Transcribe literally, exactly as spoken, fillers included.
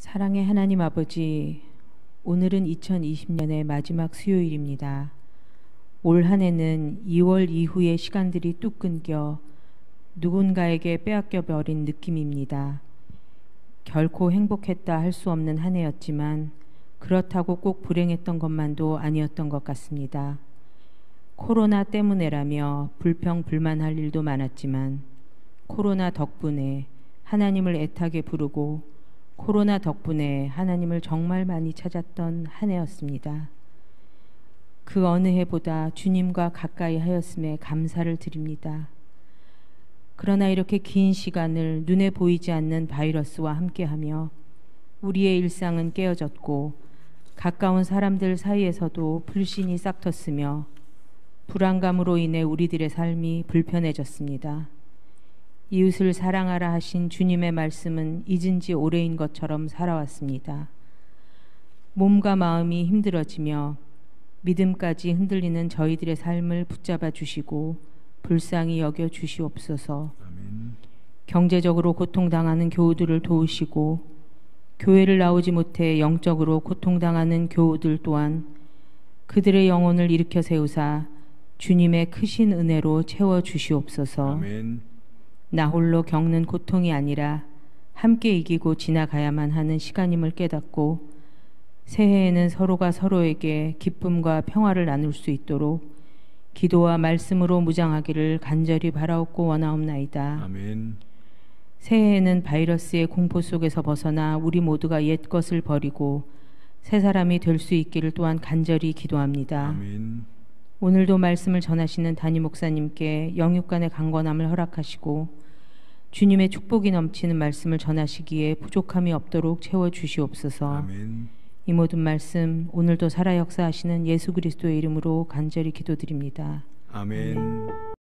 사랑의 하나님 아버지, 오늘은 이천이십 년의 마지막 수요일입니다. 올 한 해는 이월 이후의 시간들이 뚝 끊겨 누군가에게 빼앗겨 버린 느낌입니다. 결코 행복했다 할 수 없는 한 해였지만 그렇다고 꼭 불행했던 것만도 아니었던 것 같습니다. 코로나 때문에라며 불평 불만할 일도 많았지만 코로나 덕분에 하나님을 애타게 부르고 코로나 덕분에 하나님을 정말 많이 찾았던 한 해였습니다. 그 어느 해보다 주님과 가까이 하였음에 감사를 드립니다. 그러나 이렇게 긴 시간을 눈에 보이지 않는 바이러스와 함께하며 우리의 일상은 깨어졌고 가까운 사람들 사이에서도 불신이 싹텄으며 불안감으로 인해 우리들의 삶이 불편해졌습니다. 이웃을 사랑하라 하신 주님의 말씀은 잊은 지 오래인 것처럼 살아왔습니다. 몸과 마음이 힘들어지며 믿음까지 흔들리는 저희들의 삶을 붙잡아 주시고 불쌍히 여겨 주시옵소서. 아멘. 경제적으로 고통당하는 교우들을 도우시고 교회를 나오지 못해 영적으로 고통당하는 교우들 또한 그들의 영혼을 일으켜 세우사 주님의 크신 은혜로 채워 주시옵소서. 아멘. 나 홀로 겪는 고통이 아니라 함께 이기고 지나가야만 하는 시간임을 깨닫고 새해에는 서로가 서로에게 기쁨과 평화를 나눌 수 있도록 기도와 말씀으로 무장하기를 간절히 바라옵고 원하옵나이다. 아멘. 새해에는 바이러스의 공포 속에서 벗어나 우리 모두가 옛 것을 버리고 새 사람이 될 수 있기를 또한 간절히 기도합니다. 아멘. 오늘도 말씀을 전하시는 담임 목사님께 영육간의 강건함을 허락하시고 주님의 축복이 넘치는 말씀을 전하시기에 부족함이 없도록 채워주시옵소서. 아멘. 이 모든 말씀 오늘도 살아 역사하시는 예수 그리스도의 이름으로 간절히 기도드립니다. 아멘. 아멘.